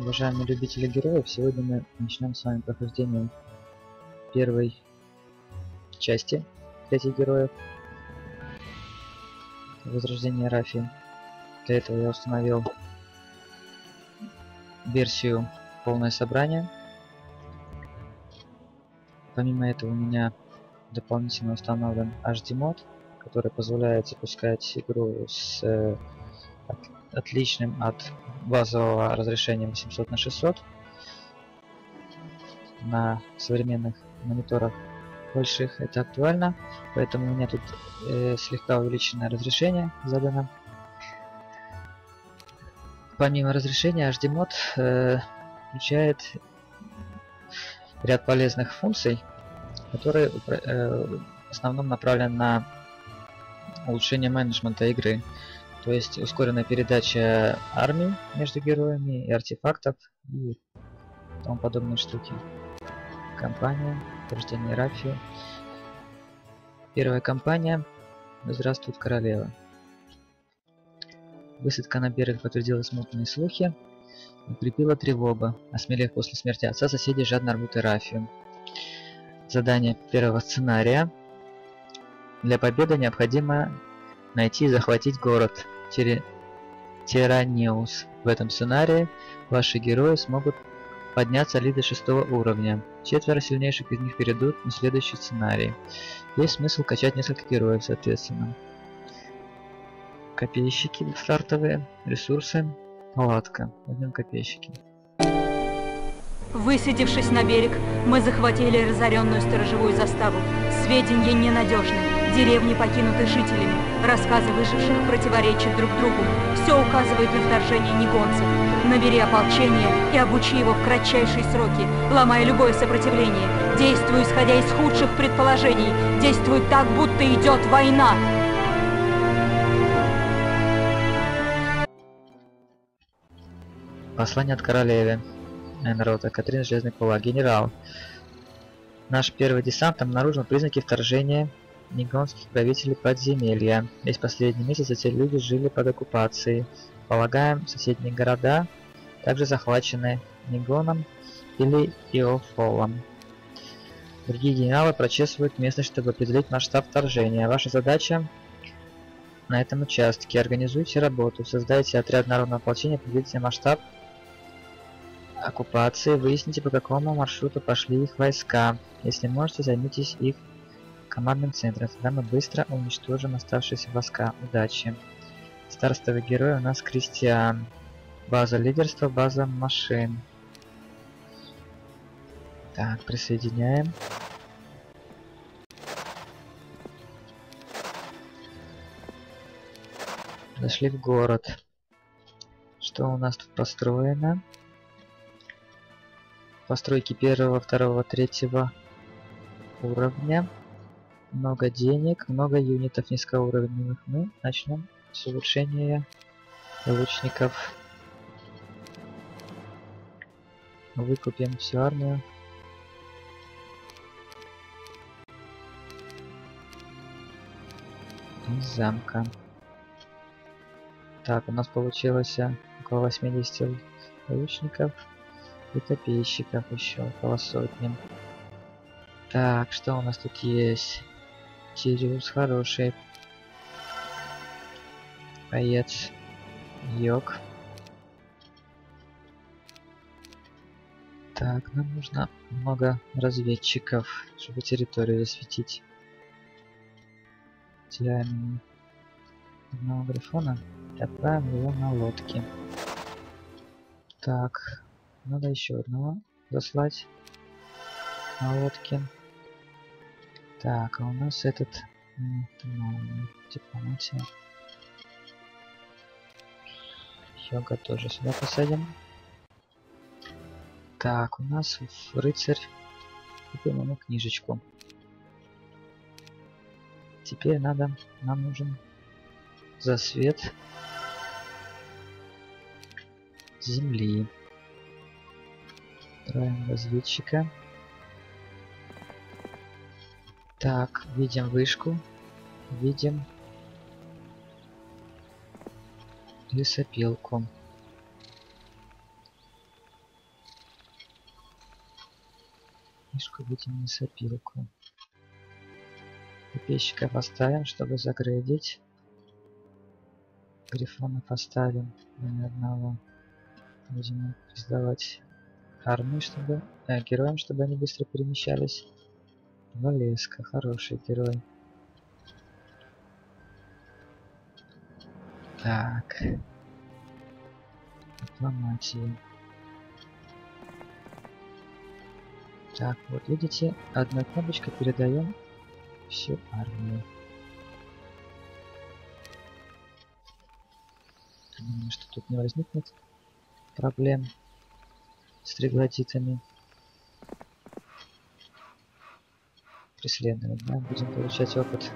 Уважаемые любители героев, сегодня мы начнем с вами прохождение первой части третьих героев Возрождение Рафи. Для этого я установил версию полное собрание. Помимо этого у меня дополнительно установлен HD мод, который позволяет запускать игру с отличным от базового разрешения 800 на 600 на современных мониторах больших. Это актуально, поэтому у меня тут слегка увеличенное разрешение задано. Помимо разрешения, HD мод включает ряд полезных функций, которые в основном направлены на улучшение менеджмента игры. То есть ускоренная передача армий между героями и артефактов и тому подобные штуки. Кампания Рождение Рафи. Первая кампания. Здравствует королева. Высадка на берег подтвердила смутные слухи. Укрепила тревога. Осмелев после смерти отца, соседи жадно рвут и Рафию. Задание первого сценария. Для победы необходимо найти и захватить город Тираниус. В этом сценарии ваши герои смогут подняться лишь до 6 уровня. 4 сильнейших из них перейдут на следующий сценарий. Есть смысл качать несколько героев, соответственно. Копейщики стартовые, ресурсы, палатка. Возьмем копейщики. Высадившись на берег, мы захватили разоренную сторожевую заставу. Сведения ненадежны. Деревни покинуты жителями. Рассказы выживших противоречат друг другу. Все указывает на вторжение негонцев. Набери ополчение и обучи его в кратчайшие сроки, ломая любое сопротивление. Действуй, исходя из худших предположений. Действуй так, будто идет война. Послание от королевы Энрота. Катрин Железный Кулак. Генерал. Наш первый десант обнаружил признаки вторжения негонских правителей подземелья. Весь последний месяц эти люди жили под оккупацией. Полагаем, соседние города также захвачены Негоном или Иофолом. Другие генералы прочесывают местность, чтобы определить масштаб вторжения. Ваша задача на этом участке. Организуйте работу, создайте отряд народного ополчения, определите масштаб оккупации, выясните, по какому маршруту пошли их войска. Если можете, займитесь их командным центром. Тогда мы быстро уничтожим оставшиеся войска. Удачи. Старостовый герой у нас Кристиан. База лидерства, база машин. Так, присоединяем. Зашли в город. Что у нас тут построено? Постройки 1, 2, 3 уровня. Много денег, много юнитов низкоуровневых. Мы начнем с улучшения лучников. Выкупим всю армию. Из замка. Так, у нас получилось около 80 лучников и копейщиков еще около сотни. Так, что у нас тут есть? Тириус хороший. Боец. Йог. Так, нам нужно много разведчиков, чтобы территорию засветить. Теряем одного грифона и отправим его на лодке. Так, надо еще одного заслать на лодке. Так, а у нас этот дипломатия. Йога тоже сюда посадим. Так, у нас рыцарь. Купим ему книжечку. Теперь нам нужен засвет земли. Строим разведчика. Так, видим вышку. Видим лесопилку. книжку, видим лесопилку. Копейщика поставим, чтобы загрейдить. Грифона поставим ни одного. Будем создавать армию, чтобы... героям, чтобы они быстро перемещались. Валеска, хороший герой. Так. Дипломатия. Так, вот видите, одной кнопочкой передаем всю армию. Думаю, что тут не возникнет проблем с троглодитами. Преследовать, да? Будем получать опыт.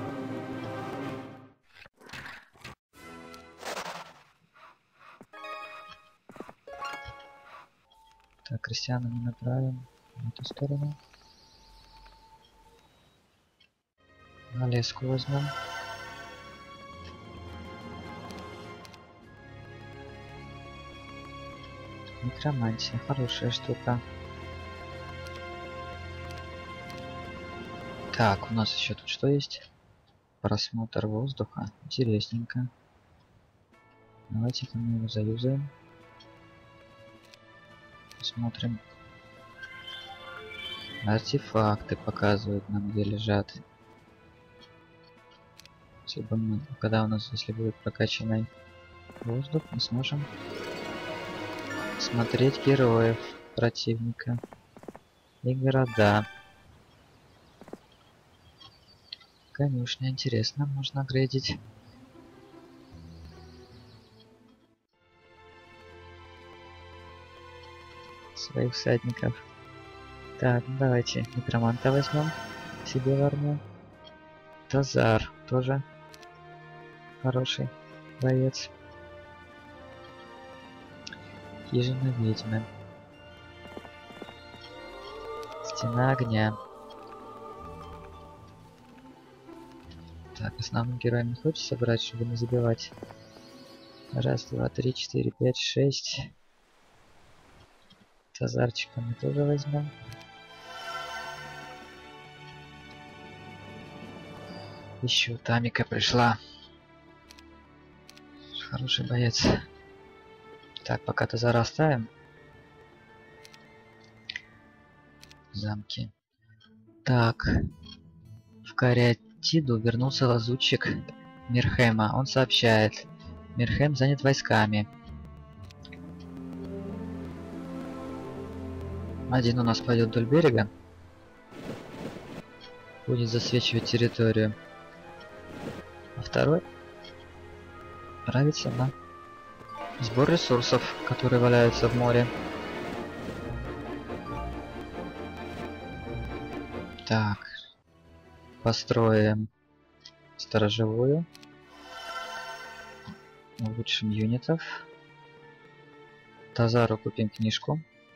Так, крестьяна мы направим в эту сторону. Налеску возьмем. Некромантия, хорошая штука. Так, у нас еще тут что есть? Просмотр воздуха. Интересненько. Давайте-ка мы его заюзаем. Посмотрим. Артефакты показывают нам, где лежат. Если бы мы, когда у нас, если будет прокачанный воздух, мы сможем смотреть героев противника и города. Конюшня, интересно, можно грейдить. Своих всадников. Так, ну давайте некроманта возьмем себе в армию. Тазар тоже хороший боец. Хижина ведьмы. Стена огня. Так, основным героем не хочется брать, чтобы не забивать. Раз, два, три, четыре, пять, шесть. Тазарчика мы тоже возьмем. Еще Тамика пришла. Хороший боец. Так, пока Тазара оставим. Замки. Так. В Кариатиду вернулся лазутчик Мирхема. Он сообщает. Мирхем занят войсками. Один у нас пойдет вдоль берега. Будет засвечивать территорию. А второй отправится на сбор ресурсов, которые валяются в море. Так. Построим сторожевую. Улучшим юнитов. Тазару купим книжку.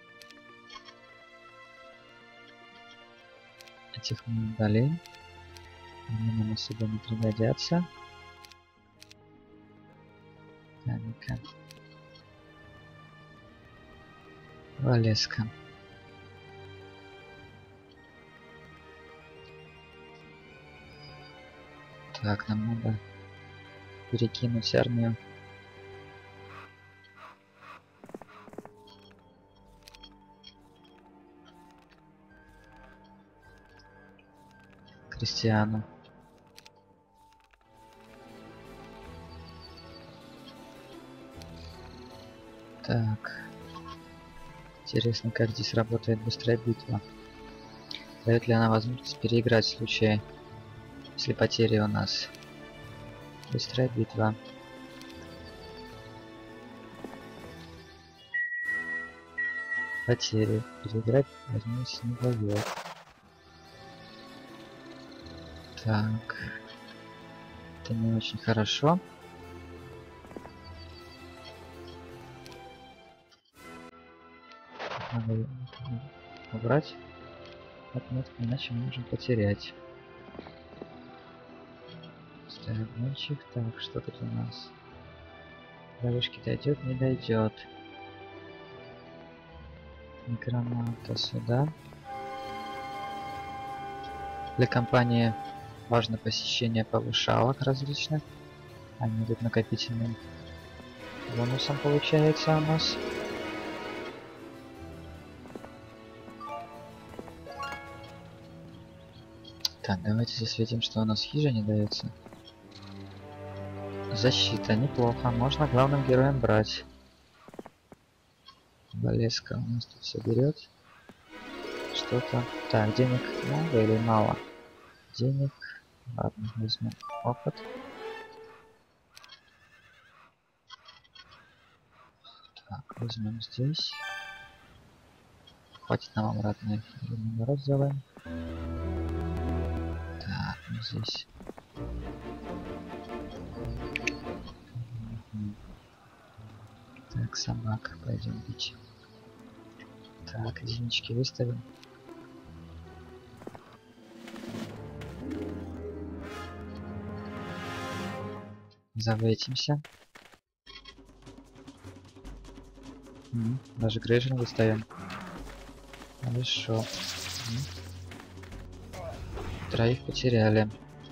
Этих мы удалим. Они нам особо не пригодятся. Тамика. Валеска. Так, нам надо перекинуть армию. Крестьяну. Так. Интересно, как здесь работает быстрая битва. Дает ли она возможность переиграть в случае, если потери у нас. Быстрая битва. Потери. Переиграть возможность не дает. Так. Это не очень хорошо. Надо убрать отметку, иначе мы можем потерять. Ставим мальчик. Так, что тут у нас? Девушки дойдет, не дойдет. Некроманта сюда. Для компании важно посещение повышалок различных. Они идут накопительным бонусом, получается, у нас. Так, давайте засветим, что у нас в хижине дается. Защита, неплохо. Можно главным героем брать. Болеска у нас тут все берет. Что-то. Так, денег много или мало? Денег. Ладно, возьмем опыт. Так, возьмем здесь. Хватит нам обратно. Или наоборот сделаем. Так, ну здесь. Так, собака, пойдем бить. Так, единички выставим. Завейтимся. Даже грейжен выставим. Хорошо. Троих потеряли.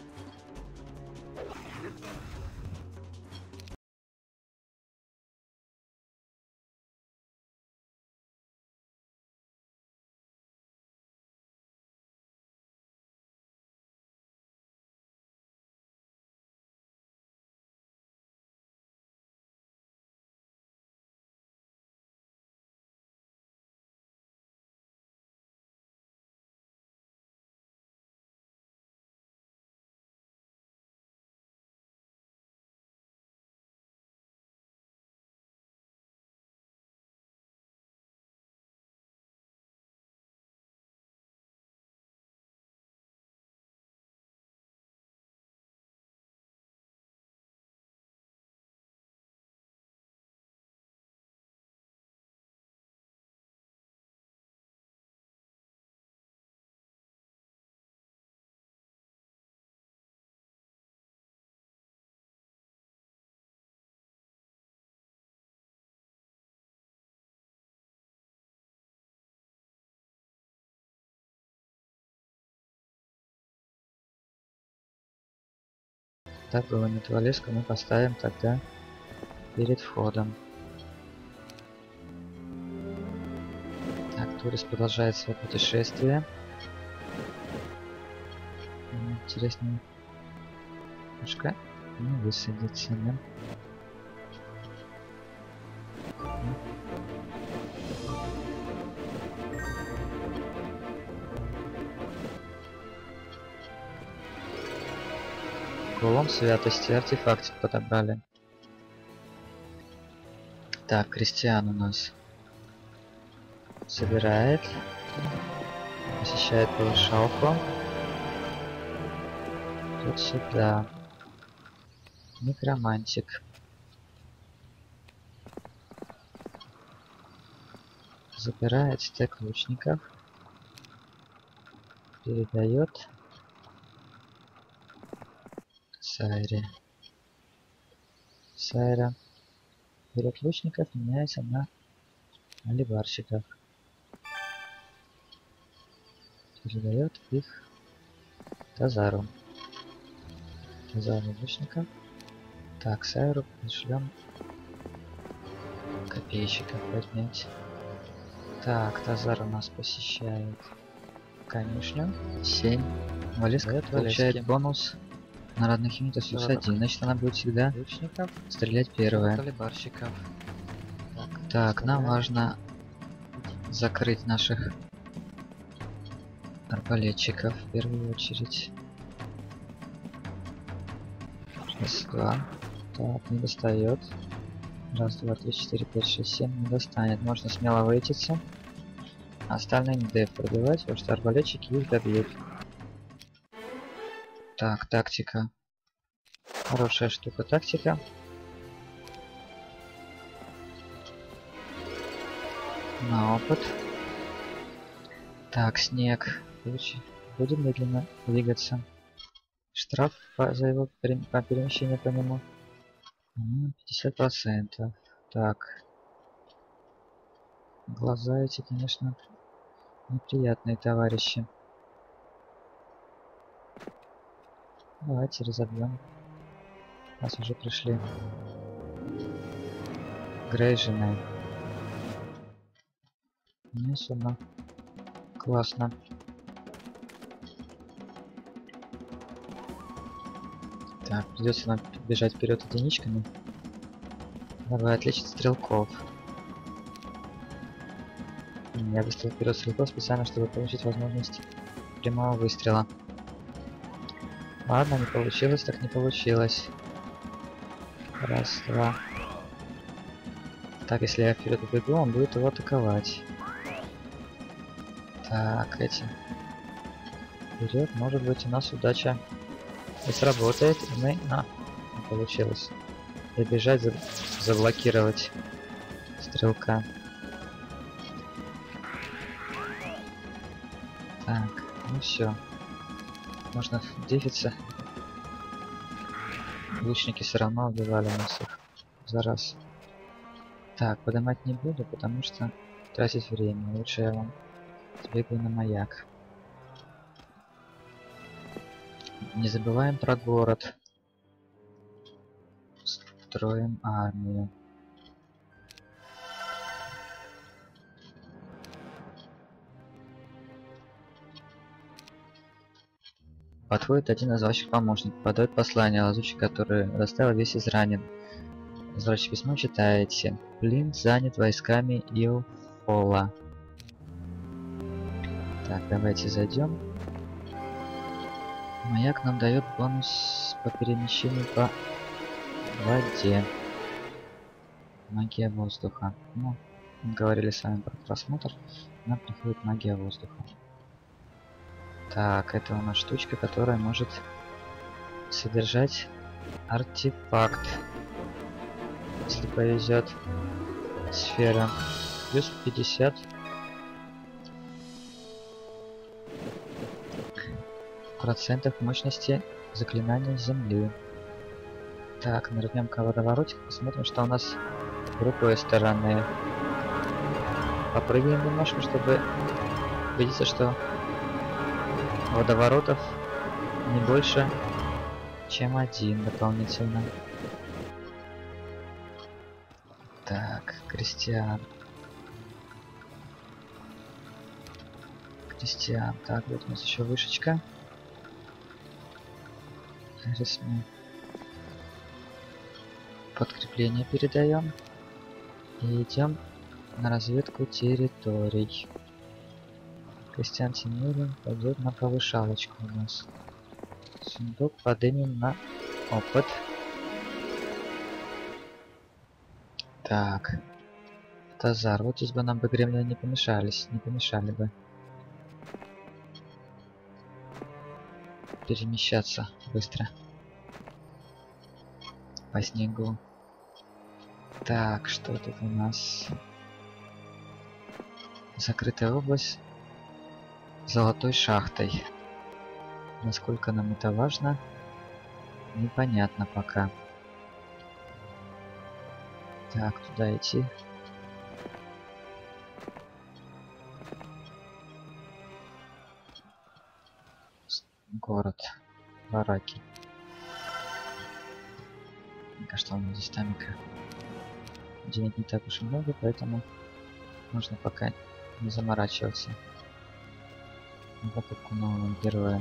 Так, гонит Валеску мы поставим тогда перед входом. Так, турист продолжает свое путешествие. Интересно, пушка не высадится, да? Кулон святости, артефактик подобрали. Так, Кристиан у нас собирает, посещает повышалку. Тут сюда. Некромантик. Забирает стек лучников. Передает Сайре. Сайра берет лучников, меняется на алибарщиков. Передает их Тазару. Тазару лучников. Так, Сайру пришлем копейщиков поднять. Так, Тазар у нас посещает конюшню. 7. Валеска получает бонус на родных юнитов плюс 1. Значит, она будет всегда лучников стрелять первая. Так, нам важно закрыть наших арбалетчиков в первую очередь. Раз, два. Так, не достает. Раз, два, три, четыре, пять, шесть, семь. Не достанет. Можно смело вытиться. Остальные не дают пробивать, потому что арбалетчики их добьют. Так, тактика. Хорошая штука, тактика. На опыт. Так, снег. Будем медленно двигаться. Штраф за его перемещение по нему 50%. Так. Глаза эти, конечно, неприятные товарищи. Давайте разобьем. Нас уже пришли. Грейжены. Не сумма. Классно. Так, придется нам бежать вперед единичками. Давай отличить стрелков. Я выставил вперед стрелков специально, чтобы получить возможность прямого выстрела. Ладно, не получилось, так не получилось. Раз, два. Так, если я вперед убегу, он будет его атаковать. Так, эти. Вперед, может быть, у нас удача и сработает, и мы... не получилось. И бежать, заблокировать стрелка. Так, ну все. Можно дефиться. Лучники все равно убивали нас их за раз. Так, поднимать не буду, потому что тратить время. Лучше я вам сбегаю на маяк. Не забываем про город. Строим армию. Подходит один из ваших помощников, подает послание лазучий, который доставил весь изранен. Возвращайте письмо, читаете. Плинт занят войсками Илфола. Так, давайте зайдем. Маяк нам дает бонус по перемещению по воде. Магия воздуха. Ну, мы говорили с вами про просмотр. Нам приходит магия воздуха. Так, это у нас штучка, которая может содержать артефакт. Если повезет. Сфера. Плюс 50. Процентов мощности заклинания земли. Так, нырнем-ка в водоворотик, посмотрим, что у нас с другой стороны. Попрыгаем немножко, чтобы убедиться, что водоворотов не больше, чем один дополнительно. Так, крестьян. Крестьян. Так, вот у нас еще вышечка. Сейчас мы подкрепление передаем и идем на разведку территорий. Крестьян Тимурин пойдет на повышалочку у нас. Сундук поднимем на опыт. Так. Тазар. Вот здесь бы нам бы гремлины не помешали бы перемещаться быстро по снегу. Так, что тут у нас? Закрытая область золотой шахтой. Насколько нам это важно, непонятно пока. Так, туда идти. Город. Бараки. Мне кажется, у нас здесь тамика. Денег не так уж и много, поэтому можно пока не заморачиваться на покупку нового героя.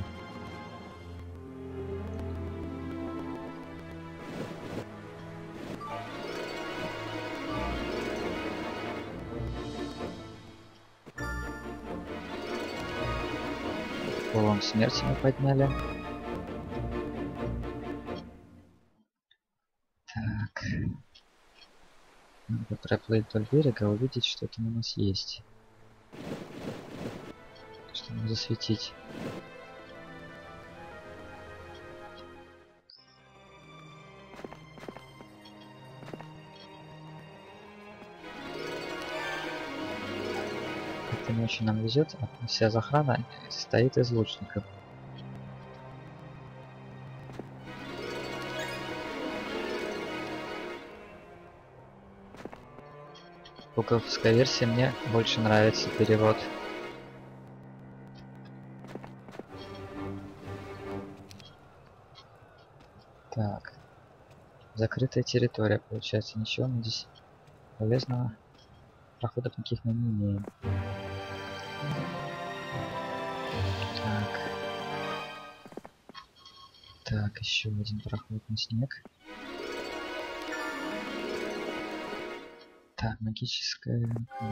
Полом смерти мы подняли. Так. Надо проплыть вдоль берега, увидеть, что там у нас есть. Чтобы засветить. Как-то не очень нам везет, а вся охрана состоит из лучников. Буковская версия мне больше нравится перевод. Так. Закрытая территория, получается. Ничего мы здесь полезного. Проходов никаких мы не имеем. Так. Так, еще один проход на снег. Так, магическая...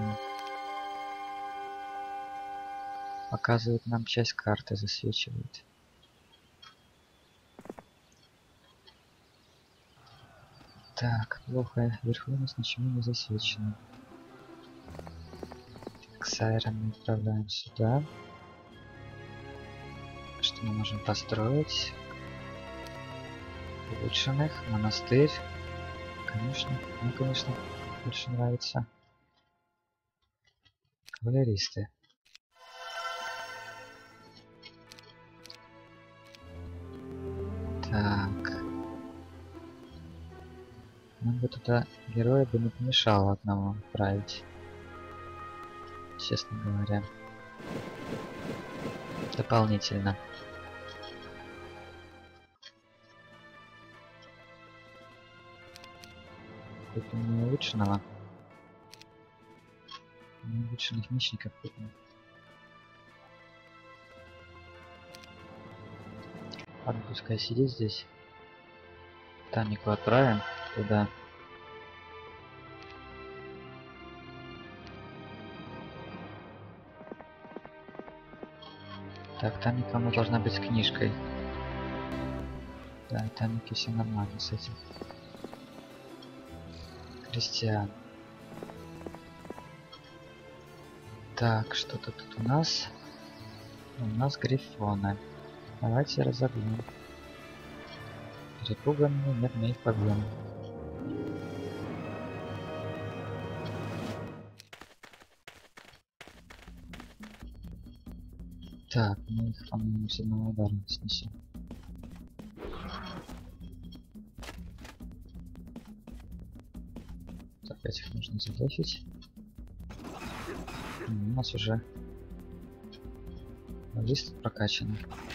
Показывает нам часть карты, засвечивает. Так, плохо. Вверху у нас ничего не засвечено. Так, с Айрон мы отправляем сюда. Что мы можем построить? Улучшенных, монастырь. Конечно, мне, конечно, больше нравится. Кавалеристы. Так. Нам бы туда героя бы не помешало одного отправить. Честно говоря. Дополнительно. Купим неулучшенного. Неулучшенных мечников купим. Ладно, пускай сидит здесь. Танику отправим туда. Так, Таника у нас должна быть с книжкой. Да, Таники все нормально с этим. Кристиан. Так, что-то тут у нас. У нас грифоны. Давайте разобьем. Перепуганные, нет, мы их побьем. Так, мы их, по-моему, с одного удара снесем. Так, этих нужно задефить. У нас уже лист прокачан.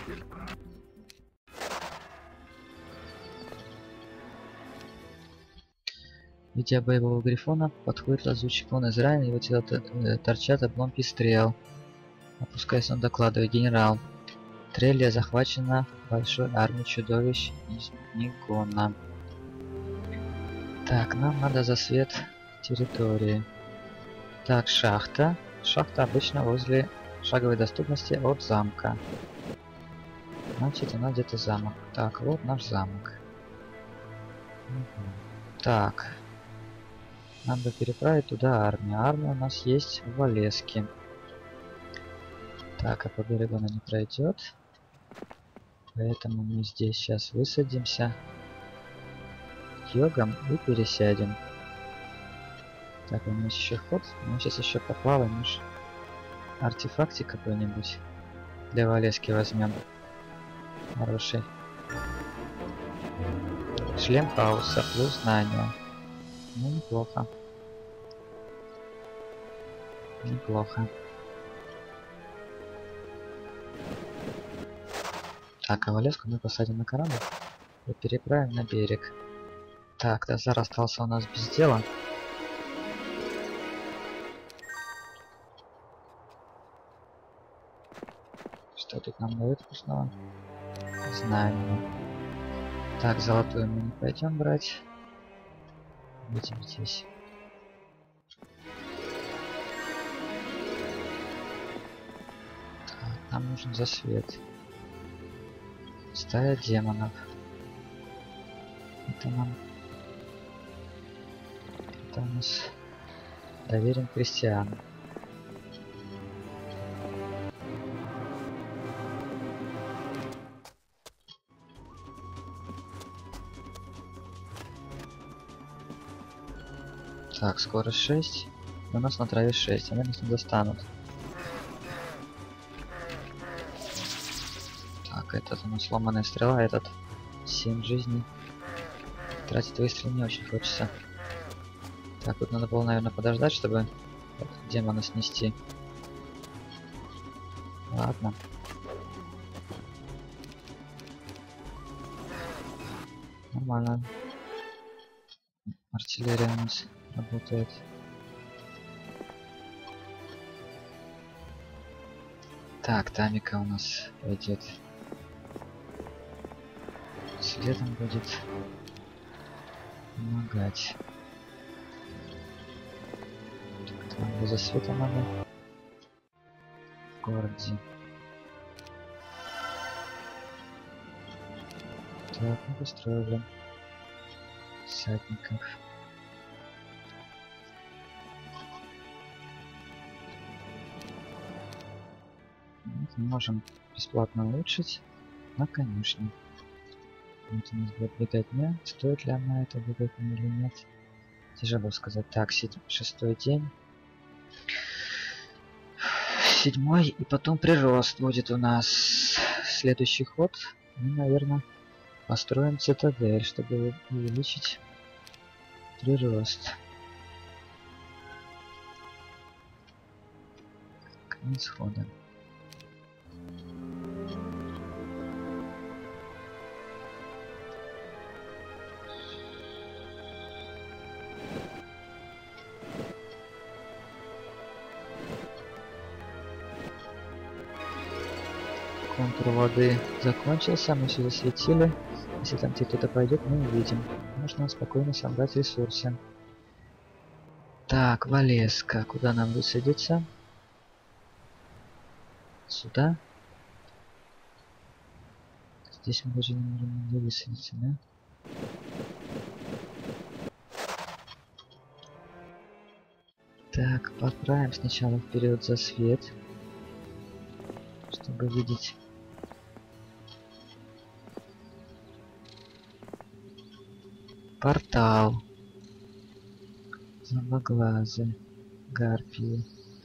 Видя боевого грифона, подходит лазучий, он изранен, его тело торчат обломки стрел. Опускаясь, он докладывает: генерал, Трелия захвачена большой армией чудовищ из Нигона. Так, нам надо за свет территории. Так, шахта. Шахта обычно возле шаговой доступности от замка. Значит, у нас где-то замок. Так, вот наш замок. Так. Надо переправить туда армию. Армия у нас есть в Валеске. Так, а по берегу она не пройдет. Поэтому мы здесь сейчас высадимся йогом и пересядем. Так, у нас еще ход. Мы сейчас еще поплаваем. Уж артефактик какой-нибудь для Валески возьмем. Хороший. Шлем хаоса плюс знания. Ну, неплохо. Неплохо. Так, а Валеску мы посадим на корабль и переправим на берег. Так, Дозар остался у нас без дела. Что тут нам дают вкусного? Знания. Так, золотую мы не пойдем брать. Будем здесь. Так, нам нужен засвет. Стая демонов. Это нам... Это у нас доверен крестьянам. Так, скорость 6. У нас на траве 6. Они нас не достанут. Так, этот у нас сломанная стрела, этот 7 жизней. Тратить выстрел не очень хочется. Так, вот надо было, наверное, подождать, чтобы демона снести. Ладно. Нормально. Артиллерия у нас работает. Так, Тамика у нас пойдет. Следом будет помогать. Так, нам без засвета надо. В городе. Так, мы построили всадников. Вот, мы можем бесплатно улучшить на конюшне. Вот у нас будет беготня. Стоит ли она это беготня или нет? Тяжело сказать. Так, 6-й день. 7-й, и потом прирост будет у нас. Следующий ход. Мы, наверное, построим цитадель, чтобы увеличить прирост. Конец хода. Контур воды закончился, мы все засветили. Если там кто-то пойдет, мы увидим. Можно спокойно собрать ресурсы. Так, Валеска. Куда нам высадиться? Сюда. Здесь мы даже не можем нигде высадиться, да? Так, подправим сначала вперед за свет, чтобы видеть. Портал. Злоглазы. Гарпии.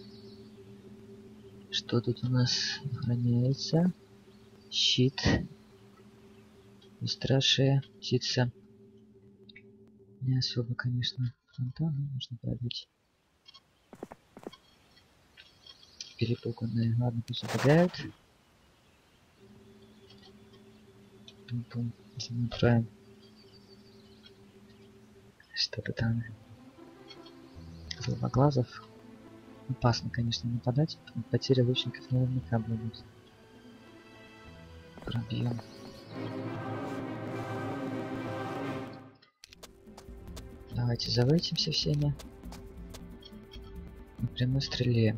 Что тут у нас охраняется? Щит. Бесстрашие. Птица. Не особо, конечно, фонтан, но можно пробить. Перепуганные. Ладно, пусть убегают. Пум-пум. Замотраем. Что-то там. Злоглазов. Опасно, конечно, нападать. Потеря лучников наверняка будет. Пробьем. Давайте завойтимся всеми. На прямой стреле.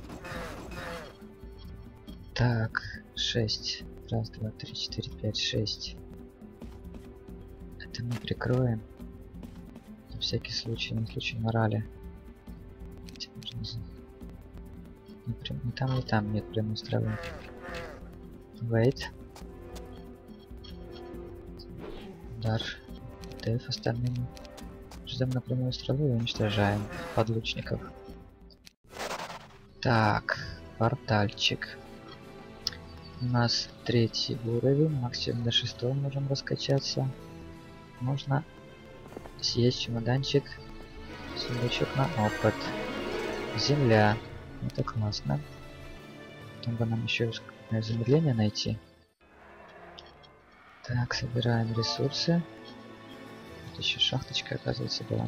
Так, 6. Раз, два, три, 4, 5, 6. Это мы прикроем. На всякий случай, на случай морали. Ни там, ни там нет прямой стрелы. Wait. Удар. ТФ остальными. Ждем на прямую стрелу и уничтожаем подлучников. Так, портальчик. У нас 3-й уровень, максимум до 6-го можем раскачаться. Можно съесть чемоданчик, сундучок на опыт. Земля. Это классно. Потом бы нам еще замедление найти. Так, собираем ресурсы. Вот еще шахточка, оказывается, была.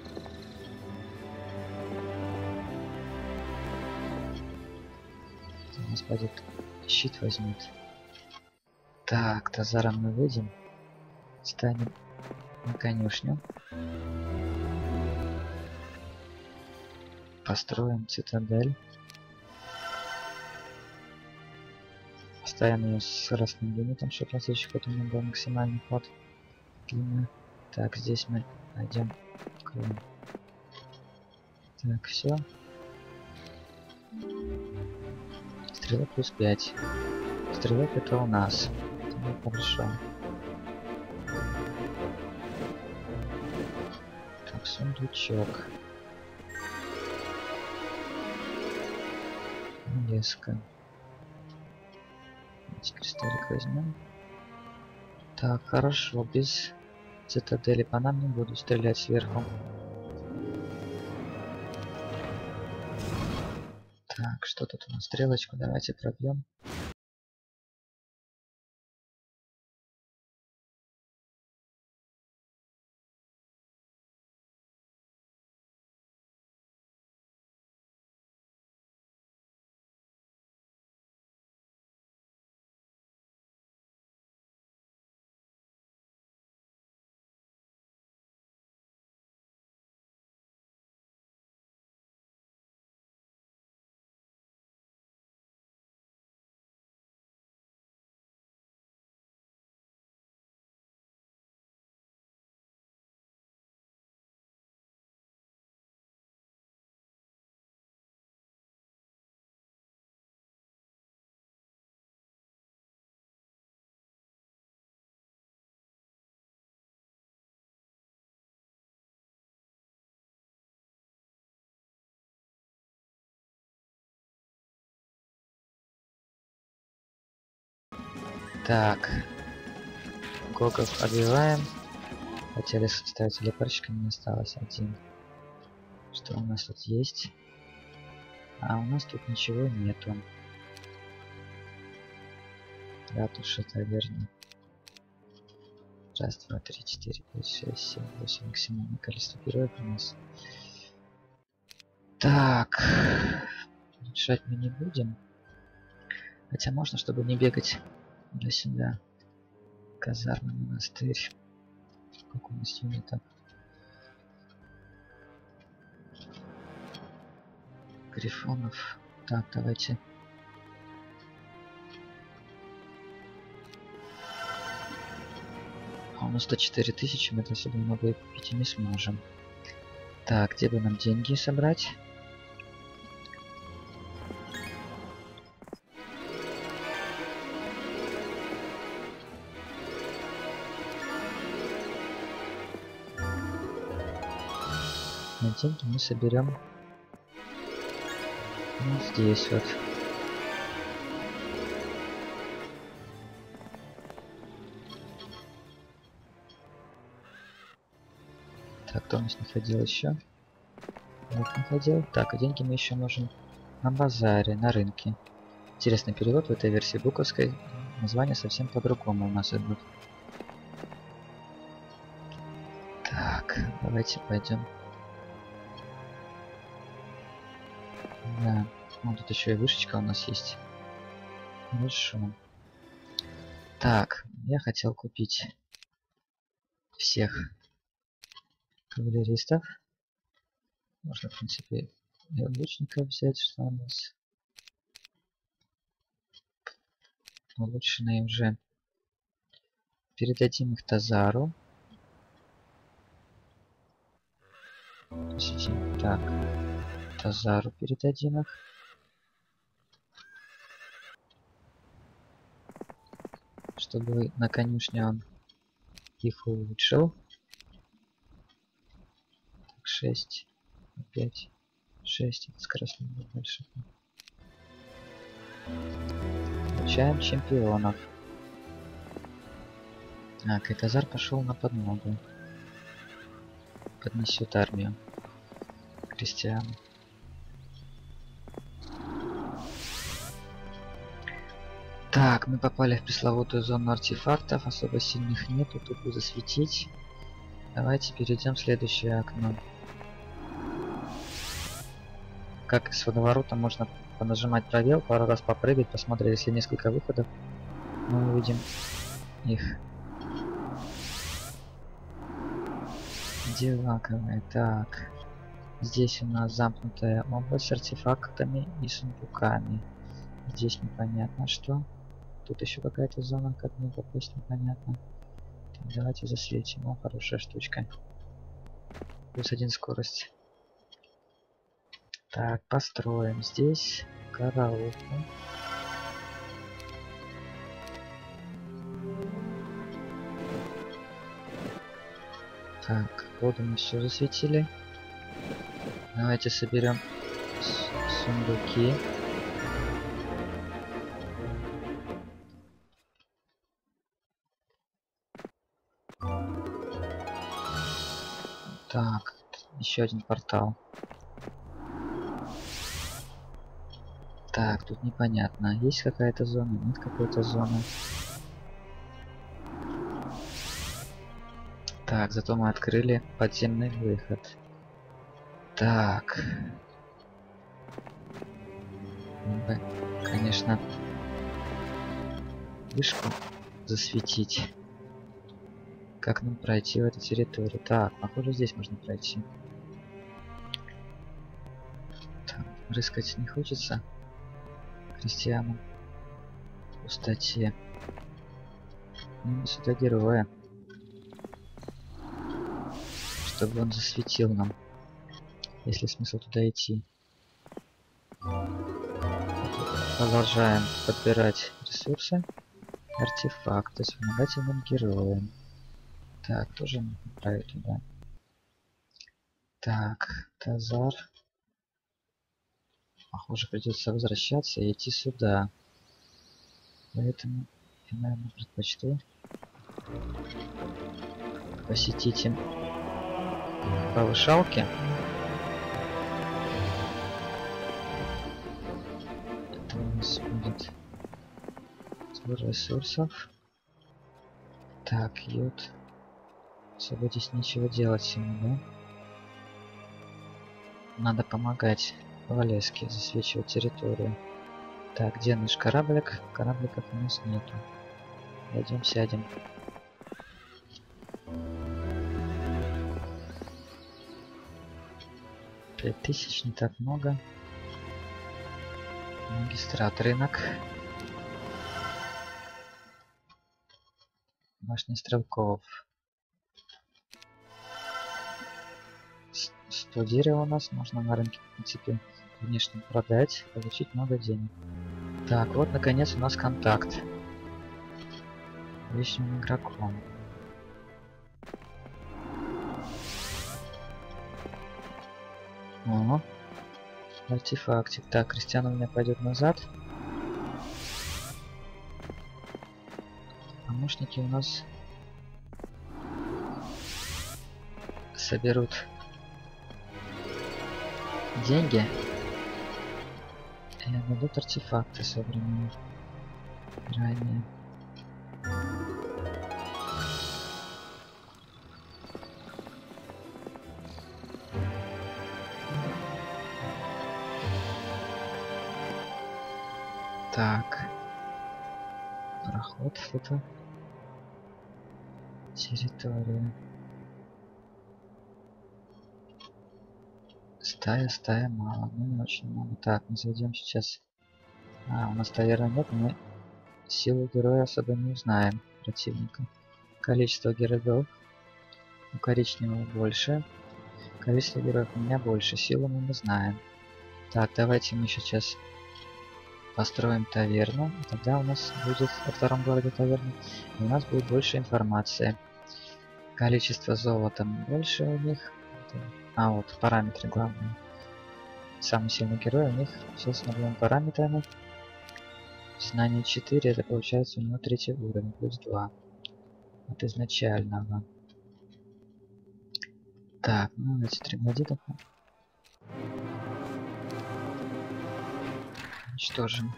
У нас пойдет щит возьмет. Так, тазаром мы выйдем. Станем на конюшню. Построим цитадель. Ставим ее с красным лимитом, чтобы на следующий ход у меня был максимальный ход. Длина. Так, здесь мы найдем клон. Так, все. Стрелок плюс 5. Стрелок это у нас. Это хорошо. Так, сундучок. Леска. Давайте кристаллик возьмем. Так, хорошо, без цитадели по нам не буду стрелять сверху. Так, что тут у нас? Стрелочку давайте пробьем. Так. Гогов отбиваем. Хотели ставить телепорщиками, не осталось один. Что у нас тут есть? А у нас тут ничего нету. Ратуша, таверна. Раз, два, три, четыре, пять, шесть, семь, восемь. Максимальное количество героев у нас. Так. Решать мы не будем. Хотя можно, чтобы не бегать до сюда. Казарма, монастырь. Как у нас юнитов? Грифонов. Так, давайте. А у нас 104 тысячи, мы это особо много и купить и не сможем. Так, где бы нам деньги собрать? На деньги мы соберем вот здесь вот. Так, кто у нас находил еще? Вот находил. Так, а деньги мы еще можем на базаре, на рынке. Интересный перевод в этой версии буковской. Название совсем по-другому у нас идут. Так, давайте пойдем. Да, вот тут еще и вышечка у нас есть. Хорошо. Так, я хотел купить всех кавалеристов. Можно, в принципе, и лучников взять, что у нас. Улучшенные уже. Передадим их Тазару. Так, Тазару передадим их. Чтобы на конюшне он их улучшил. Так, 6, 5, 6. Это скорость немного больше. Получаем чемпионов. Так, и Тазар пошел на подмогу. Поднесет армию. Крестьян. Так, мы попали в пресловутую зону артефактов. Особо сильных нету. Тут буду засветить. Давайте перейдем в следующее окно. Как с водоворота можно понажимать пробел, пару раз попрыгать, посмотреть, если несколько выходов, мы увидим их. Одинаковые. Так. Здесь у нас замкнутая область с артефактами и сундуками. Здесь непонятно что. Тут еще какая-то зона, как мне попасть, непонятно. Так, давайте засветим. О, хорошая штучка. Плюс 1 скорость. Так, построим здесь караулку. Так, воду мы все засветили. Давайте соберем сундуки. Так, еще один портал. Так, тут непонятно. Есть какая-то зона, нет какой-то зоны. Так, зато мы открыли подземный выход. Так. Надо, конечно, вышку засветить. Как нам пройти в эту территорию? Так, похоже, здесь можно пройти. Так, рыскать не хочется. Крестьянам. В пустоте. Ну, сюда героя. Чтобы он засветил нам. Есть ли смысл туда идти? Продолжаем подбирать ресурсы. Артефакты с вспомогательным героем. Так, тоже нужно отправить туда. Так, Тазар. Похоже, придется возвращаться и идти сюда. Поэтому Я, наверное, предпочту посетить им повышалки. Это у нас будет сбор ресурсов. Так, Ют. Особо здесь нечего делать ему, да? Надо помогать Валеске засвечивать территорию. Так, где наш кораблик? Корабликов у нас нету. Пойдем сядем. $5000 не так много. Магистрат, рынок. Башня стрелков. 100 дерева у нас. Можно на рынке, в принципе, внешне продать, получить много денег. Так, вот наконец у нас контакт. Лишним игроком. О, артефактик. Так, Кристиан у меня пойдет назад. Помощники у нас соберут деньги и отдадут артефакты, собранные ранее. Так, проход в эту территорию. Стая мало, ну не очень много. Так, мы зайдем сейчас. У нас таверна нет, мы силу героя особо не узнаем противника. Количество героев у коричневого больше. Количество героев у меня больше. Силу мы не знаем. Так, давайте мы сейчас построим таверну. Тогда у нас будет во втором городе таверна. И у нас будет больше информации. Количество золота больше у них. А вот параметры главные. Самый сильный герой у них все с нулевыми параметрами. Знание 4, это получается у него 3 уровень, плюс 2 от изначального. Так, ну эти троглодитов уничтожим.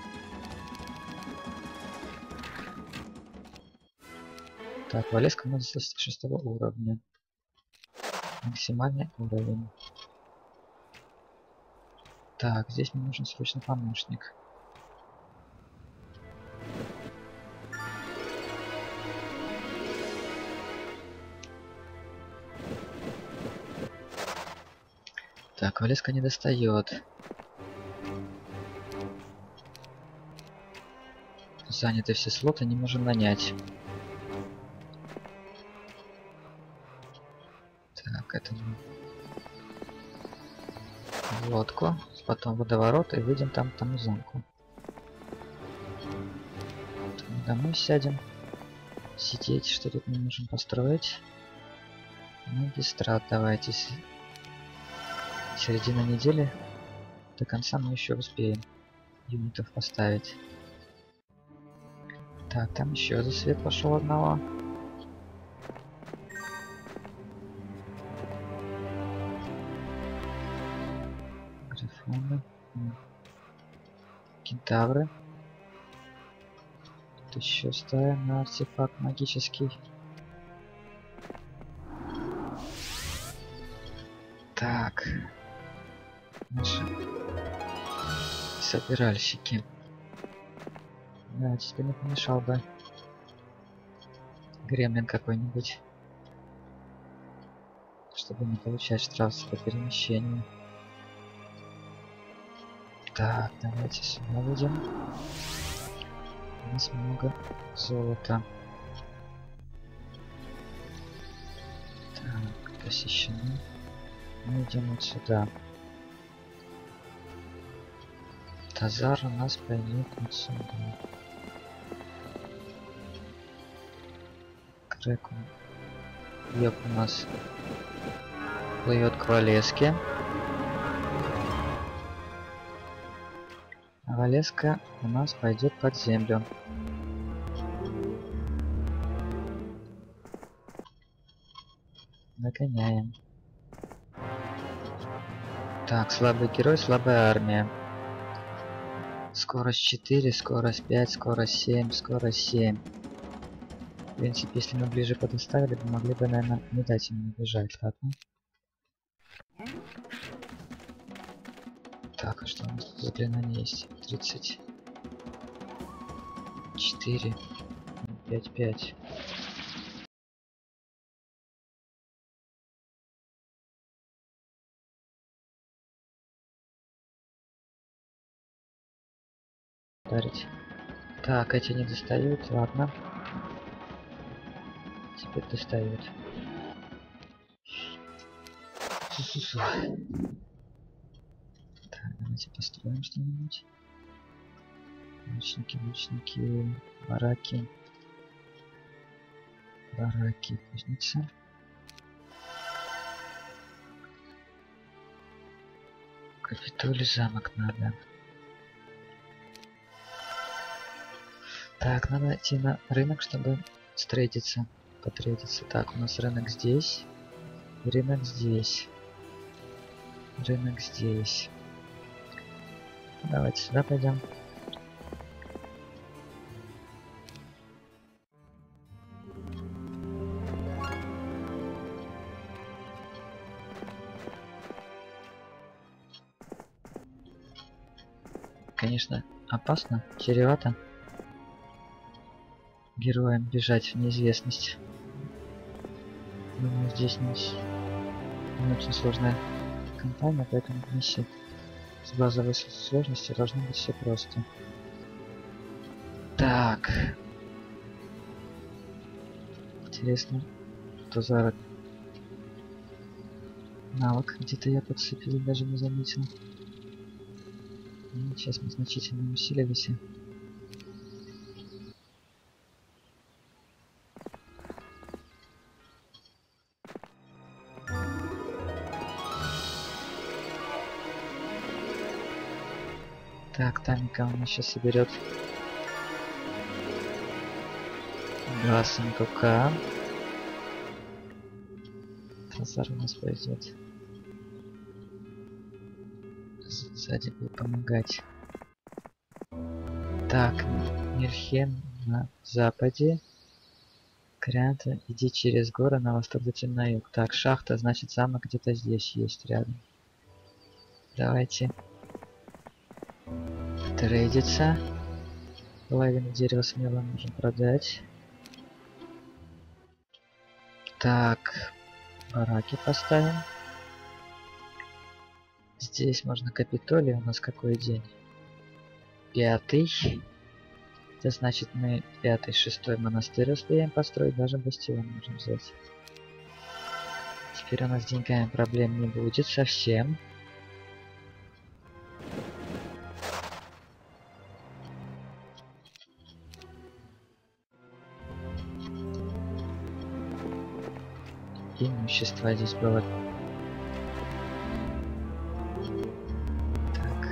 Так, Валеска у нас 6 уровня. Максимальный уровень. Так, здесь мне нужен срочно помощник. Так, Валеска не достает. Заняты все слоты, не можем нанять. Так, это лодку, потом водоворот и выйдем там к тому замку. Мы домой сядем, сидеть, что тут мы можем построить. Магистрат, давайте. Середина недели, до конца мы еще успеем юнитов поставить. Так, там еще засвет пошел одного. Грифоны. Кентавры. Тут еще стая на артефакт магический. Так. Наши собиральщики. Да, тебе не помешал бы гремлин какой-нибудь, чтобы не получать штраф по перемещению. Так, давайте сюда выйдем. У нас много золота. Так, посещено. Мы идем вот сюда. Тазар у нас пойдет вот сюда. Крэк Йоп у нас плывет к Валеске. А Валеска у нас пойдет под землю. Нагоняем. Так, слабый герой, слабая армия. Скорость 4, скорость 5, скорость 7, скорость 7. В принципе, если мы ближе подоставили, мы могли бы, наверное, не дать ему бежать, ладно? Так, а что у нас тут заклинание есть? 34. 5. Ударить. Так, эти не достают, ладно. Теперь достают. Фу-фу-фу. Так, давайте построим что-нибудь. Лучники, бараки. Кузница. Капитолий, замок надо. Так, надо идти на рынок, чтобы встретиться, потрейдиться. Так, у нас рынок здесь. Рынок здесь. Рынок здесь. Давайте сюда пойдем. Конечно, опасно, чревато героям бежать в неизвестность. Думаю, здесь не очень сложная кампания, поэтому миссии с базовой сложностью должно быть все просто. Так. Интересно, что за навык где-то я подцепил, даже не заметил. И сейчас мы значительно усилились. Так, Тамика у нас сейчас соберет 2 сундука. Тазар у нас пойдет. Сзади будет помогать. Так, Мирхен на западе. Крянта, иди через горы на восток, затем на юг. Так, шахта, значит замок где-то здесь есть рядом. Давайте трейдиться. Половину дерева смело можем продать. Так, бараки поставим. Здесь можно Капитолий. У нас какой день? 5. Это значит, мы 5, 6 монастырь успеем построить, даже бастион можем взять. Теперь у нас с деньгами проблем не будет совсем. Имущество здесь было. Так.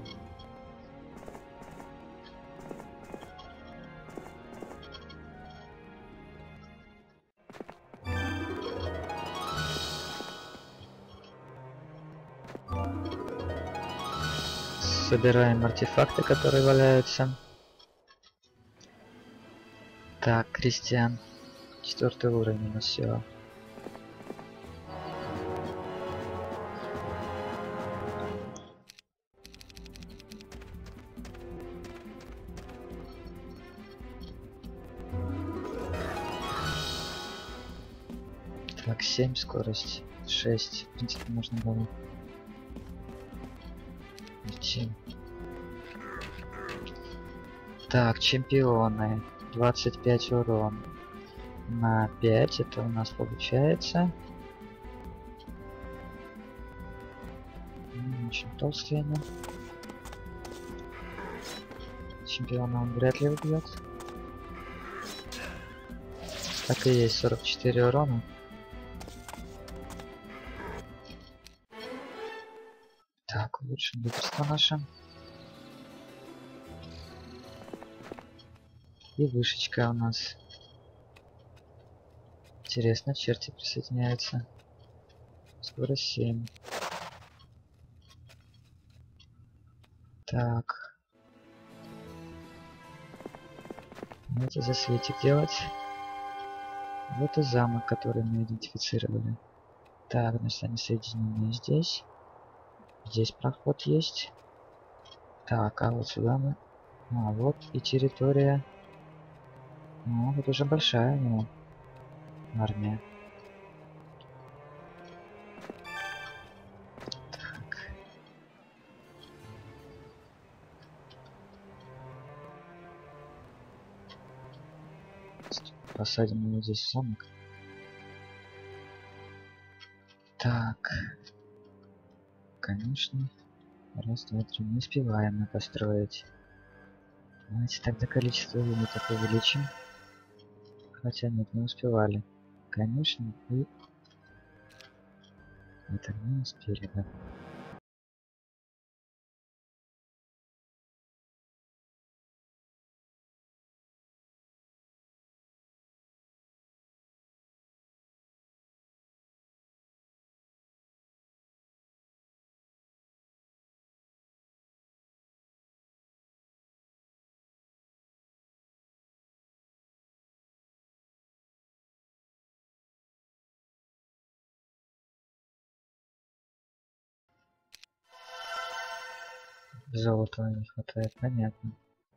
Собираем артефакты, которые валяются. Так, крестьян. 4 уровень у нас все. Так, 7 скорость, 6. В принципе, можно было идти. Так, чемпионы. 25 урон на 5. Это у нас получается. Очень толстые они. Чемпиона он вряд ли убьет. Так и есть, 44 урона. Так, улучшим лидерство наше. И вышечка у нас. Интересно, черти присоединяются. Скорость 7. Так. Давайте засветик делать. Вот и замок, который мы идентифицировали. Так, значит, они соединены здесь. Здесь проход есть. Так, а вот сюда мы... А, вот и территория. Ну, вот уже большая у него армия. Так. Посадим его здесь в замок. Так. Конечно. Раз, два, три. Не успеваем мы построить. Давайте тогда количество юнитов увеличим. Хотя нет, не успевали. Конечно, и... Это не успели, да. Золота не хватает, понятно.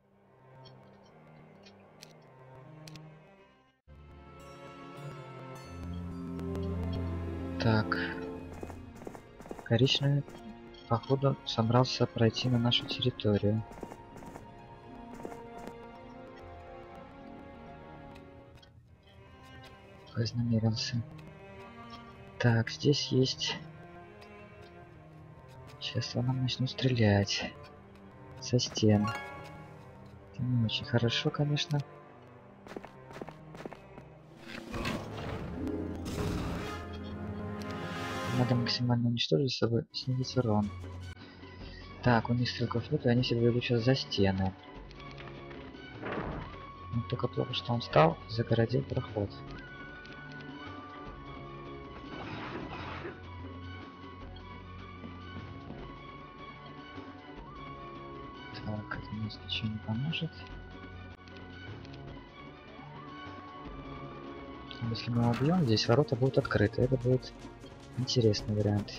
Так. Коричневый, походу, собрался пройти на нашу территорию. Вознамерился. Так, здесь есть... Сейчас я нам начну стрелять. Со стен. Это не очень хорошо, конечно. Надо максимально уничтожить, чтобы снизить урон. Так, у них стрелков нет, и они себе идут сейчас за стены. Но только плохо, что он встал, загородил проход. Так, это у нас ничего не поможет. Если мы убьем, здесь ворота будут открыты. Это будет интересный вариант.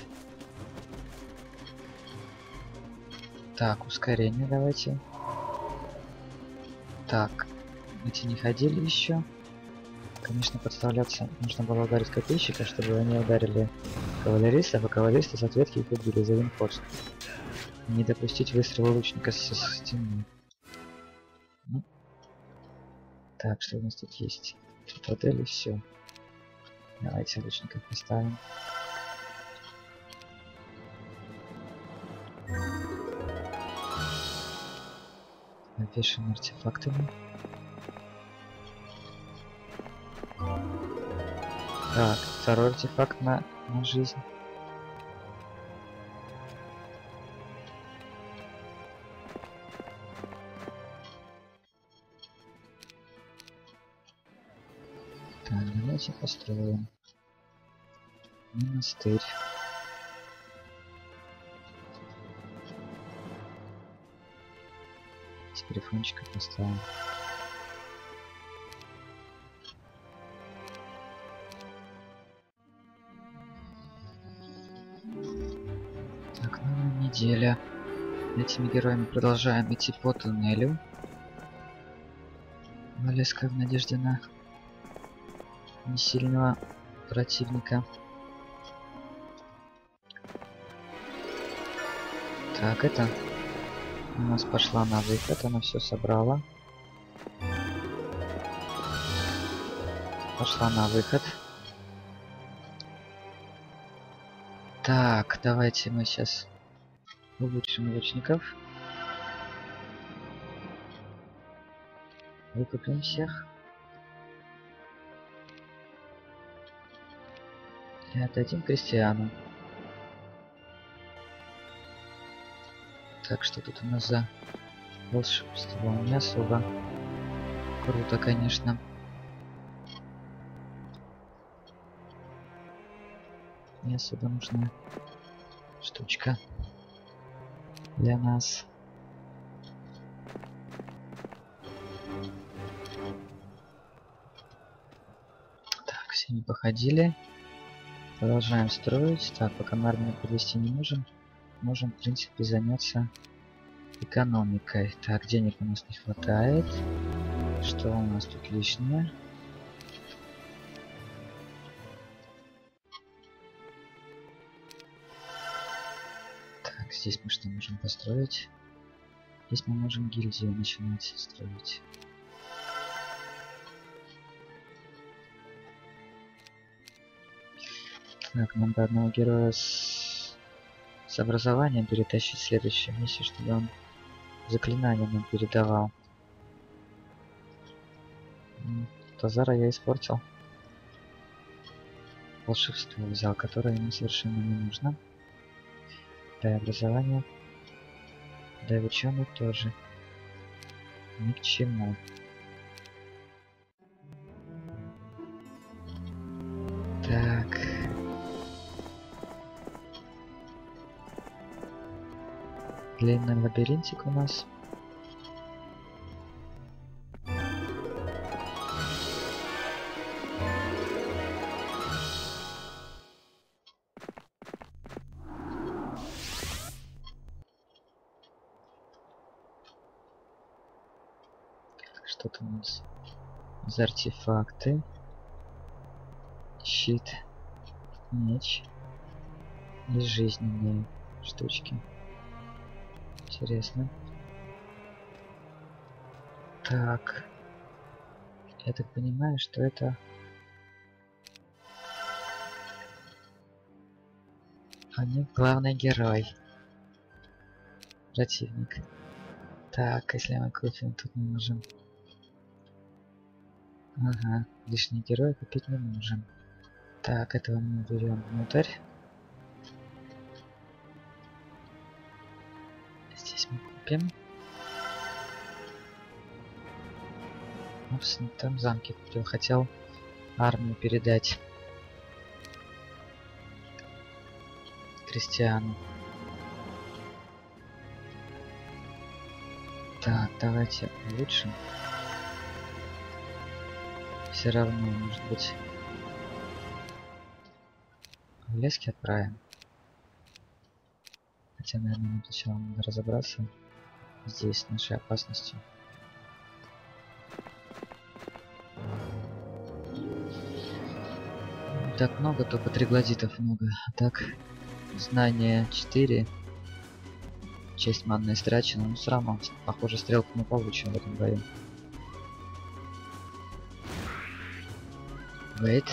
Так, ускорение давайте. Так, эти не ходили еще. Конечно, подставляться нужно было ударить копейщика, чтобы они ударили кавалеристов, а кавалеристы с ответки их убили за Винфорск. Не допустить выстрела лучника со стены. Ну. Так, что у нас тут есть? Цитадель и все. Давайте лучников поставим. Опишем артефактами. Так, второй артефакт на жизнь. Так, давайте построим монастырь. Теперь фончика поставим. Так, новая неделя. Этими героями продолжаем идти по туннелю. Валеска в надежде на несильного противника. Так, это у нас пошла на выход, она все собрала. Пошла на выход. Так, давайте мы сейчас улучшим лучников. Выкупим всех. И отдадим крестьянам. Так, что тут у нас за волшебство? Не особо круто, конечно. не особо нужная штучка для нас. Так, все не походили. Продолжаем строить. Так, пока мы армию подвести не можем, можем в принципе заняться экономикой. Так, денег у нас не хватает. Что у нас тут лишнее? Так, здесь мы что можем построить? Здесь мы можем гильдию начинать строить. Так, нам бы одного героя с образованием перетащить в следующую миссию, чтобы он заклинания нам передавал. Тазара я испортил. Волшебство взял, которое ему совершенно не нужно. Да, и образование. Да, и ученый тоже. Ни к чему. Так. Длинный лабиринтик у нас. Что-то у нас за артефакты. Щит. Меч. И жизненные штучки. Интересно. Так. Я так понимаю, что это... Они главный герой. Противник. Так, если мы купим, тут мы можем... Ага, лишний герой купить не можем. Так, этого мы берем внутрь. Здесь мы купим. Упс, не в том замке купил. Хотел армию передать крестьянам. Так, давайте улучшим. Все равно, может быть, в леске отправим. Хотя, наверное, нам сначала надо разобраться здесь с нашей опасностью. Так много, только триглодитов много. А так, знание 4. Часть манны истрачена, но все равно, похоже, стрелку мы получим в этом бою. Wait.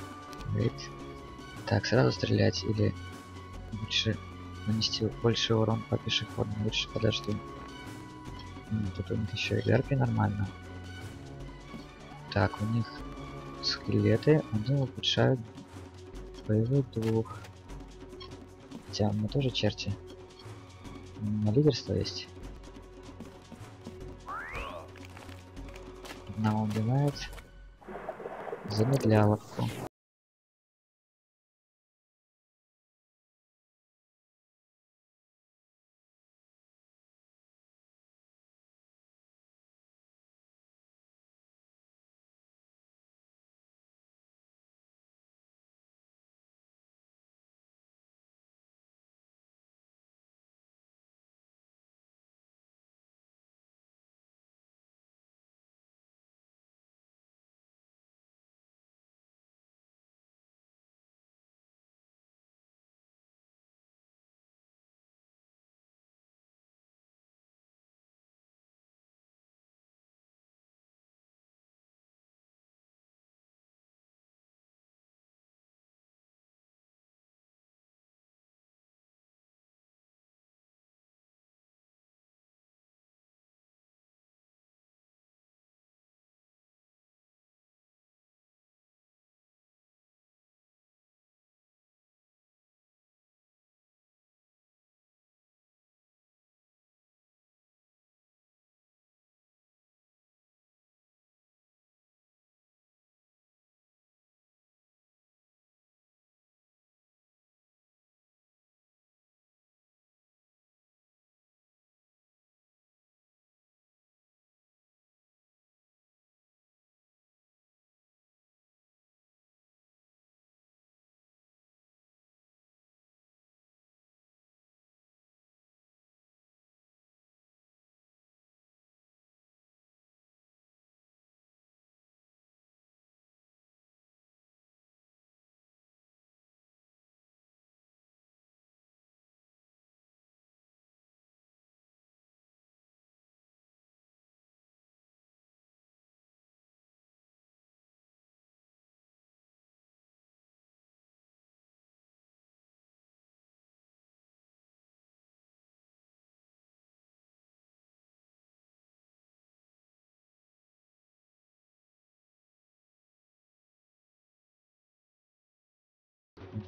Так, сразу стрелять или лучше нанести больше урон по пешеходам? Лучше подожду. Тут у них еще и гарпи нормально. Так, у них скелеты, они улучшают боевой дух. Хотя мы тоже черти. На лидерство есть. Одного убивает. Замедляловку.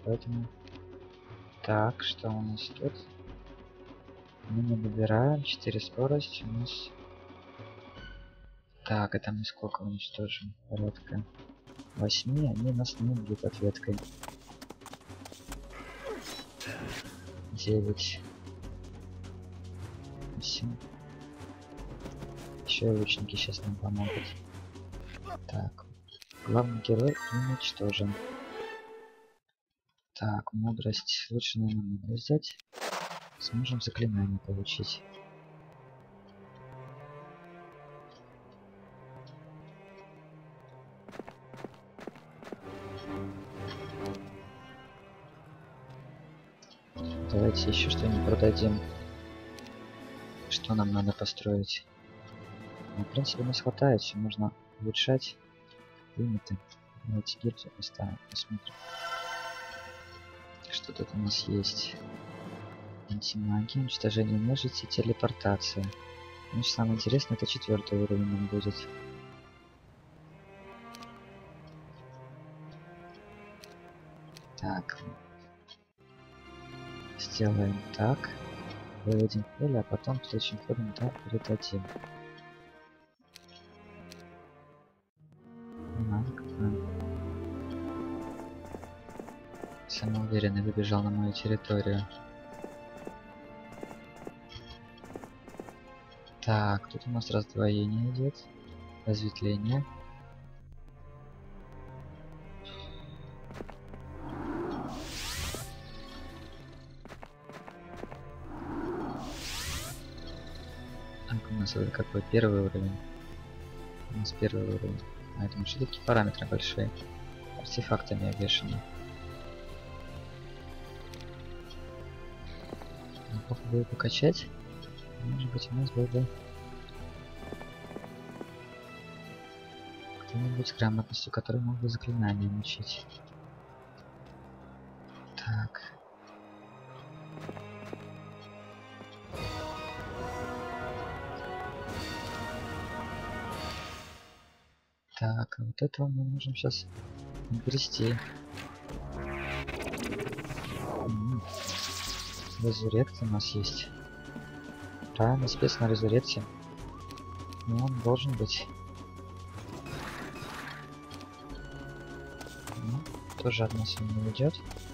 поэтому... Так, что у нас тут? Мы не добираем, 4 скорость у нас. Так, это мы сколько уничтожим? Порядка 8, они нас не бьют ответкой. 9. 8. Еще и лучники сейчас нам помогут. Так, главный герой уничтожен. Так, мудрость. Лучше, наверное, мудрость взять. Сможем заклинание получить. Давайте еще что-нибудь продадим. Что нам надо построить? Ну, в принципе, нас хватает, все можно улучшать. Лимиты. Давайте гильдию поставим, посмотрим. Что тут у нас есть? Антимагия, уничтожение нежити, телепортация. Ну, самое интересное, это 4-й уровень нам будет. Так. Сделаем так. Выводим поле, а потом следующим ходом да, передадим. Самоуверенно выбежал на мою территорию. Так, тут у нас раздвоение идет. Разветвление. Так, у нас это какой? Первый уровень. У нас первый уровень. Поэтому что такие параметры большие? Артефактами обвешаны. Попробую покачать. Может быть, у нас был бы кто-нибудь с грамотностью, который мог бы заклинания учить. Так. Так, а вот этого мы можем сейчас грести. Резурект у нас есть. Правильно, спец на резуректе. Но он должен быть. Ну, тоже от нас он не уйдет.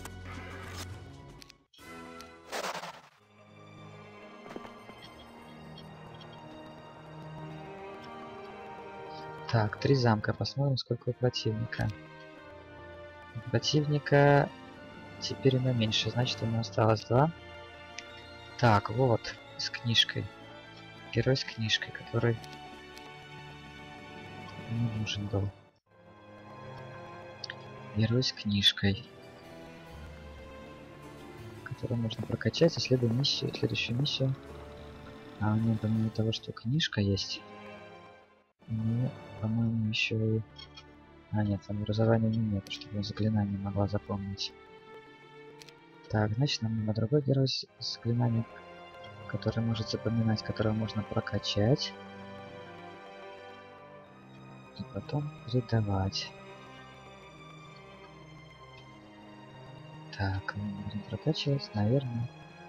Так, 3 замка. Посмотрим, сколько у противника. У противника теперь оно меньше, значит, ему осталось 2. Так, вот, с книжкой. Герой с книжкой, который не нужен был. Герой с книжкой. Которую можно прокачать, исследуем миссию, следующую миссию. А у него, помимо того, что книжка есть, у него, по-моему, еще и... А нет, там образования нет, чтобы я заклинание могла запомнить. Так, значит, нам надо другой герой с заклинанием, который может запоминать, которого можно прокачать. И потом передавать. Так, мы будем прокачивать, наверное,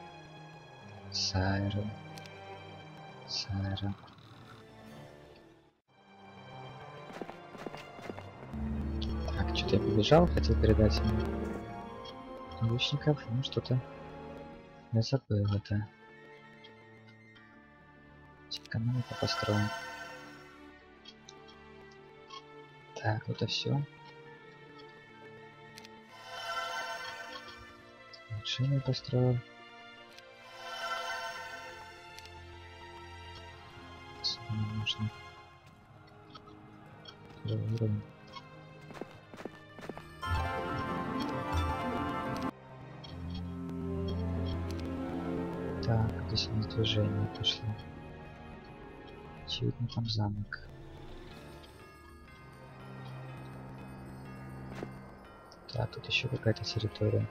Сайру. Сайра. Так, что-то я побежал, хотел передать ему лучников, ну что-то я забыл это. Экономика построен. Так, это все. Улучшение построил. Особо не нужно. Первый уровень. Так, здесь у нас движение пошло. Очевидно, там замок. Так, тут еще какая-то территория.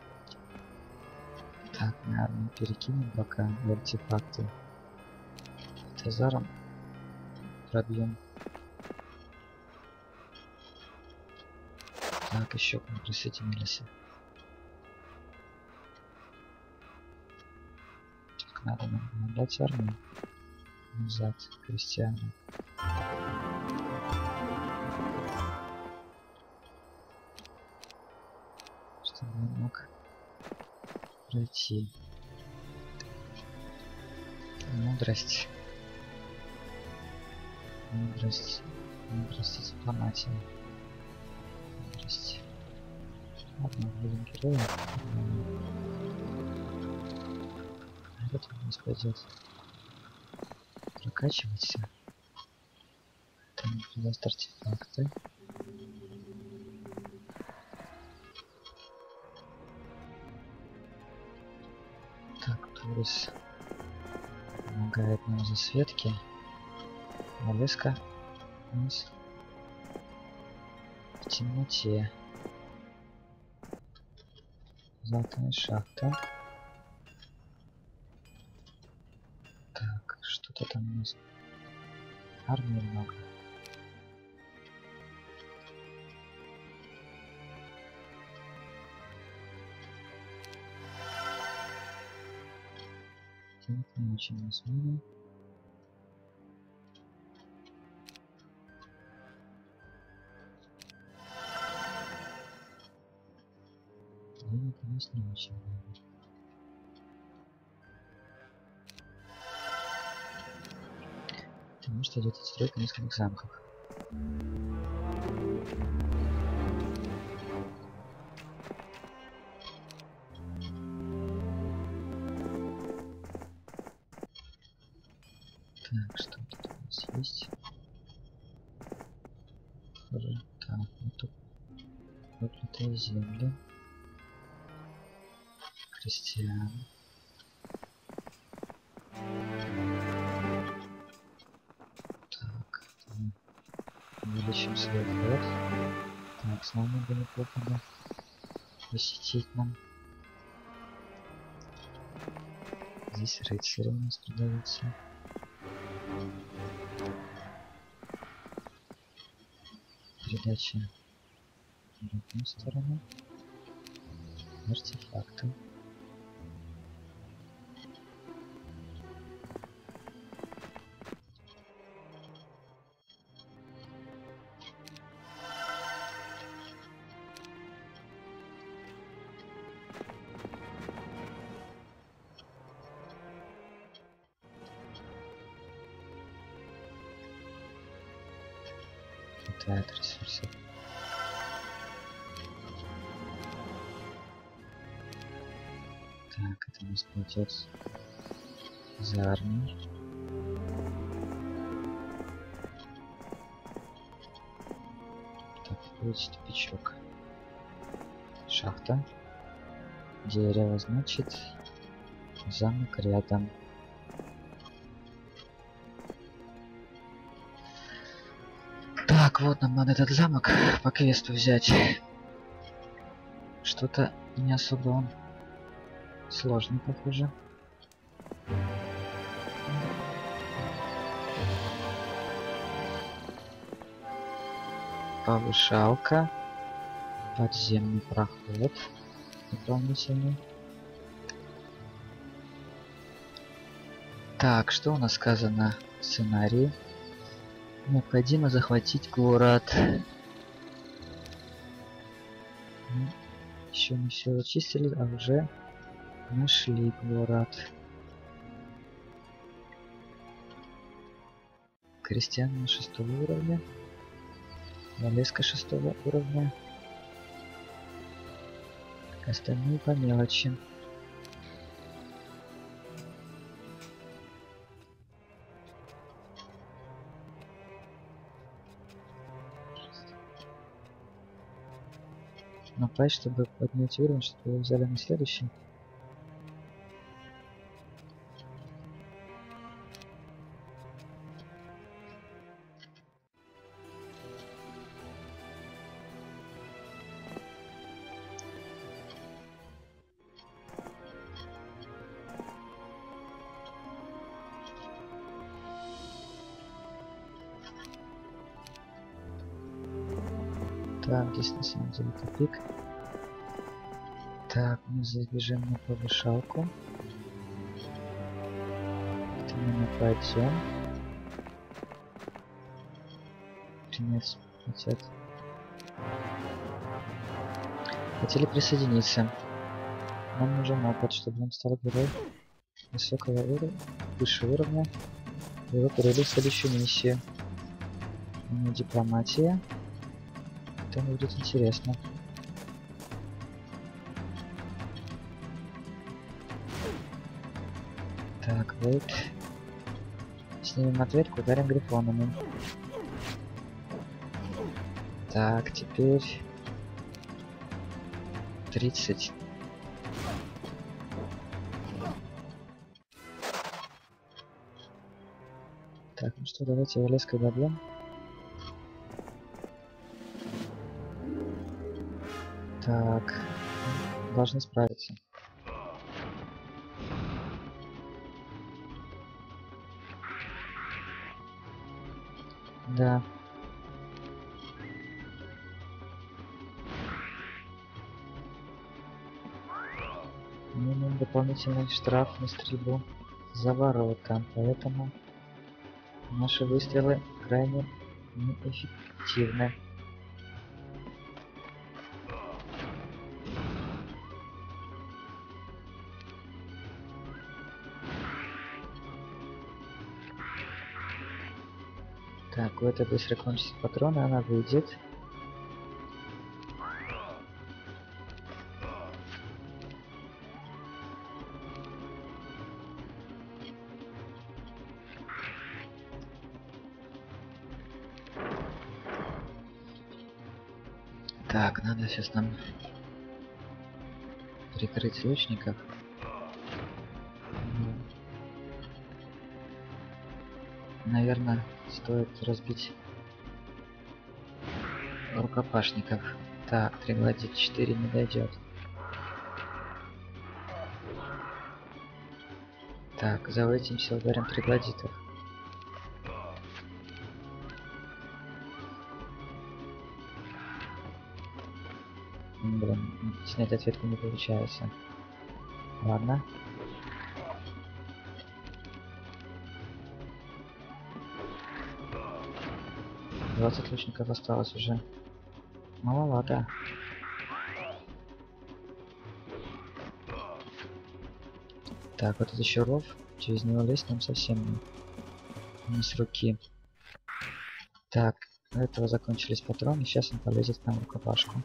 Так, наверное, перекинем пока артефакты. Тазаром пробьем. Так, еще к нам присоединились. надо нам дать армию. Назад, крестьяне. Чтобы он мог пройти. Мудрость. Мудрость. Мудрость и дипломатия. Мудрость. Ладно, будем героем. Этот у нас пойдет прокачиваться. Там даст артефакты. Так, Турис помогает нам засветки. Малеска у нас в темноте. Золотая шахта. Так, что-то там у нас. Армии много. Денег не очень на смену. Денег у нас не очень много. Потому что идет отстройка нескольких замков. Так, что тут у нас есть? Так, вот тут проклятые земли. Крестьян. Так, увеличим свой флот. Так, с нами бы неплохо бы посетить нам. Здесь рыцари у нас продаются. Передача в другую сторону. Артефакты. Хватает ресурсов. Так, это у нас пойдет за армией. Так, будет тупичок. Шахта. Дерево, значит, замок рядом. Так, вот нам надо этот замок по квесту взять. Что-то не особо он сложный, похоже. Повышалка. Подземный проход. Дополнительный. Так, что у нас сказано в сценарии? Необходимо захватить город. Еще не все зачистили, а уже нашли город. Крестьян на 6 уровня. Малеска 6 уровня. Остальные по мелочи. Напасть, чтобы поднять уровень, чтобы его взяли на следующий. Так, здесь на самом деле тупик. Так, мы забежим на повышалку. Мы пойдем. Принять ответ. Хотели присоединиться. Нам нужен опыт, чтобы он стал героем высокого уровня, высшего уровня. Его перевели в следующую миссию. У него дипломатия. Это будет интересно. Так, вот. Снимем ответку, ударим грифонами. Так, теперь 30. Так, ну что, давайте его леской добьем. Так, должны справиться. Да. Минимум дополнительный штраф на стрельбу за ворота, поэтому наши выстрелы крайне неэффективны. Так, у этой быстро кончится патроны, она выйдет. Так, надо сейчас нам прикрыть лучников. Наверное, стоит разбить рукопашников. Так, триглодит 4 не дойдет. Так, заводимся, ударим триглодитов. Блин, снять ответку не получается. Ладно. — 20 лучников осталось уже. Маловато. Так, вот это еще ров. Через него лезть нам совсем не с руки. Так, у этого закончились патроны. Сейчас он полезет к нам в рукопашку.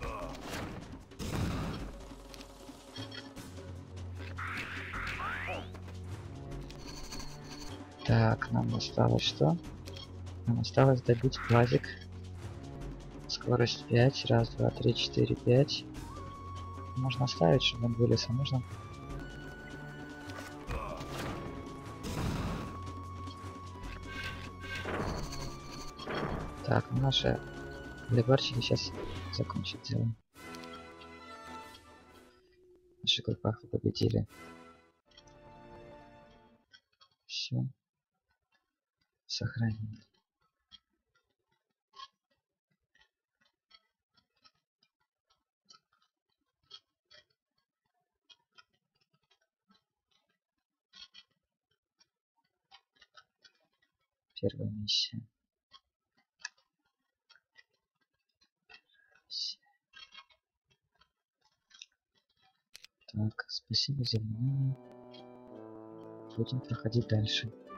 Так, нам осталось что? Нам осталось добить плазик. Скорость 5. Раз, два, три, 4, 5. Можно оставить, чтобы он вылез, а можно... Так, ну наши легорчики сейчас закончат дело. В наших группах вы победили. Все. Сохранить. Первая миссия. Так, спасибо за внимание. Будем проходить дальше.